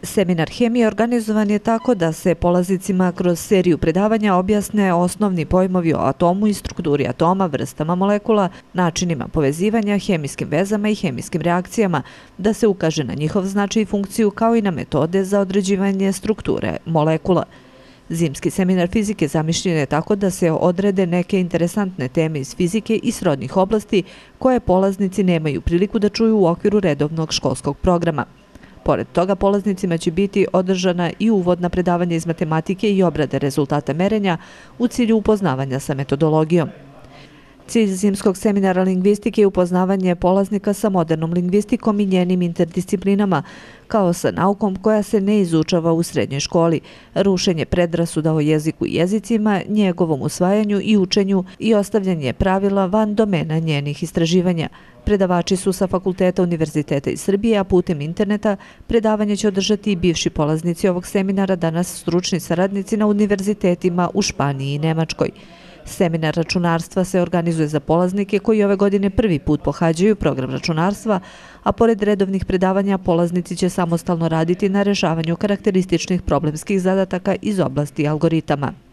Seminar hemije organizovan je tako da se polaznicima kroz seriju predavanja objasne osnovni pojmovi o atomu i strukturi atoma, vrstama molekula, načinima povezivanja, hemijskim vezama i hemijskim reakcijama, da se ukaže na njihov značaj i funkciju kao i na metode za određivanje strukture molekula. Zimski seminar fizike zamišljen je tako da se odrede neke interesantne teme iz fizike i srodnih oblasti koje polaznici nemaju priliku da čuju u okviru redovnog školskog programa. Pored toga, polaznicima će biti održana i uvodna predavanja iz matematike i obrade rezultata merenja u cilju upoznavanja sa metodologijom. Cilj zimskog seminara lingvistike je upoznavanje polaznika sa modernom lingvistikom i njenim interdisciplinama, kao sa naukom koja se ne izučava u srednjoj školi, rušenje predrasuda o jeziku i jezicima, njegovom usvajanju i učenju i ostavljanje pravila van domena njenih istraživanja. Predavači su sa Fakulteta Univerziteta iz Srbije, a putem interneta predavanje će održati i bivši polaznici ovog seminara, danas stručni saradnici na univerzitetima u Španiji i Nemačkoj. Seminar računarstva se organizuje za polaznike koji ove godine prvi put pohađaju program računarstva, a pored redovnih predavanja polaznici će samostalno raditi na rešavanju karakterističnih problemskih zadataka iz oblasti algoritama.